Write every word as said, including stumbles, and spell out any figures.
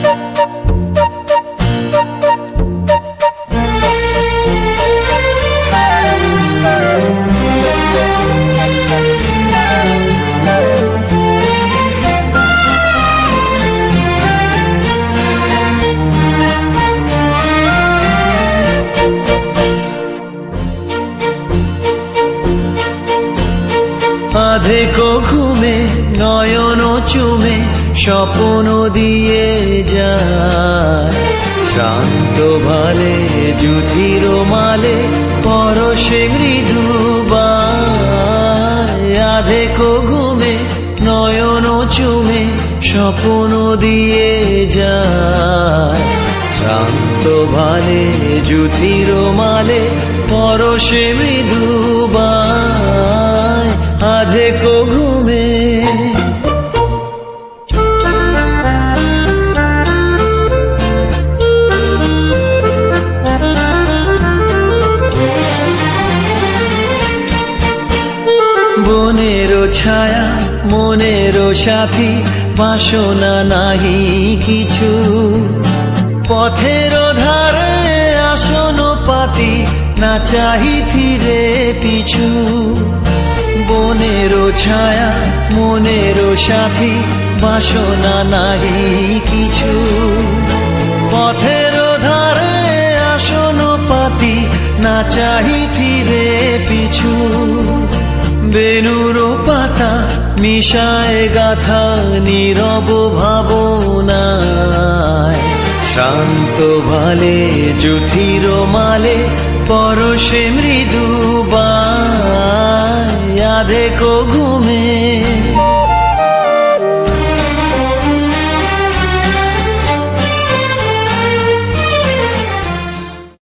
আধেকো ঘুমে নয়ন চুমে স্বপ্ন দিয়ে যায়, শান্ত ভালে যুধির মালে পরশে মৃদুবায়। আধেকো ঘুমে নয়ন চুমে স্বপ্ন দিয়ে যায়, শান্ত ভালে যুধির মালে পরশে মৃদুবায়। আধেকো ঘুমে বনেরও ছায়া মনেরও সাথী, বাসনা নাহি কিছু, পথের ধারে আসন পাতি না চাহি ফিরে পিছু। বনেরও ছায়া মনেরও সাথী, বাসনা নাহি কিছু, পথের ধারে আসন পাতি না চাহি ফিরে পিছু। বেনুর পাতা মিশায় গাথা নীরব ভাবনায়, শান্ত ভালে যুধির মালে পরশে মৃদুবায়। আধেকো ঘুমে